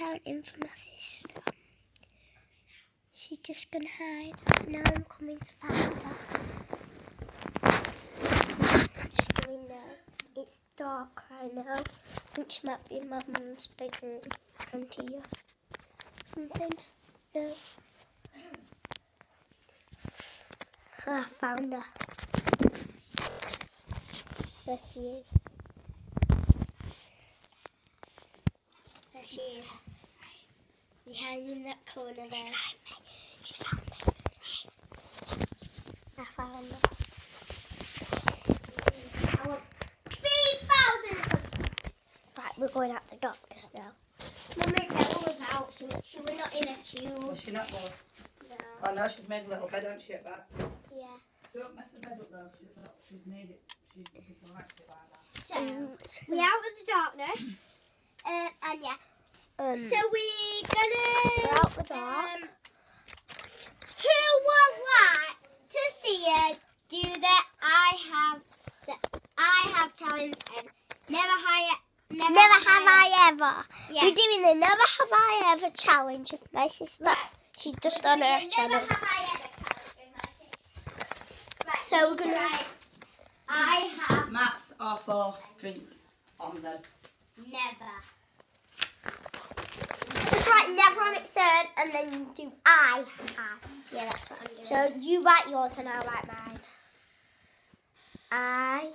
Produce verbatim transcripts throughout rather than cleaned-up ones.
counting for my sister. She's just gonna hide. Now I'm coming to find her. So, just doing that. It's dark right now. Which might be my mum's bedroom. Can't hear something. No. Oh, I found her. There she is. There she is. Behind in that corner there. She's found me. She's found me. I found her. I want three thousand. Right, we're going out the doctor's now. Mummy, Bella was out. She, she was not in a tube. Was she not there? No. Oh no, she's made a little bed, hasn't she, at back? Yeah. Don't mess the bed up though. She's, not, she's made it. She's looking like it like that. So, we're out of the darkness. Um, and yeah. Um, so we're gonna. We're out the dark. Um, who would like to see us do the I have the I have challenge and never have never, never have, have I ever? Yeah. We're doing the never have I ever challenge with my sister. Right. She's just on her channel. Never have I ever challenge with my sister. Right. So we're gonna. Right. I have. Mats are for drinks on them. Never. Just write never on its own and then you do I have. Yeah, that's what I'm doing. So you write yours and I'll write mine. I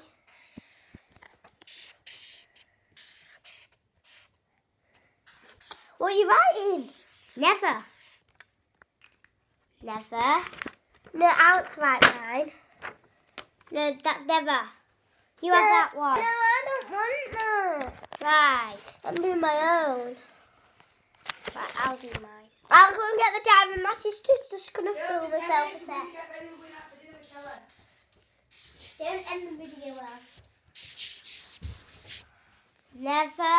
What are you writing? Never. Never. No, I want to write mine. No, that's never. You no, have that one. No, I don't want that. Right. I'm doing my own. Right, I'll do mine. I'll go and get the diamond. My sister's just going to film herself a sec. Don't end the video well. Never.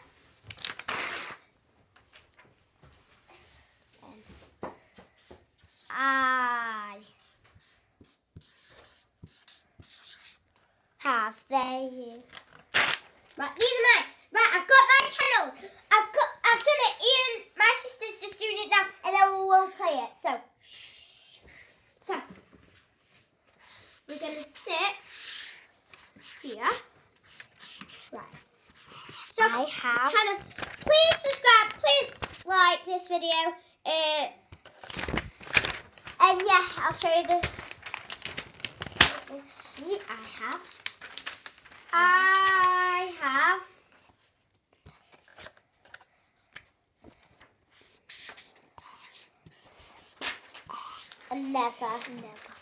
I have. There you. Right, these are mine. Right, I've got my channel. I've got, I've done it. Ian, my sister's just doing it now, and then we'll play it. So, so we're gonna sit here. Right. So I have. Channel. Please subscribe. Please like this video. Uh, and yeah, I'll show you the. See, I have. I have. Never, never.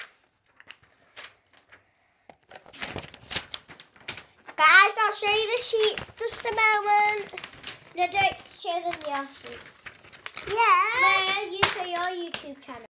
Guys, I'll show you the sheets just a moment. No, don't show them your sheets. Yeah. No, you show your YouTube channel.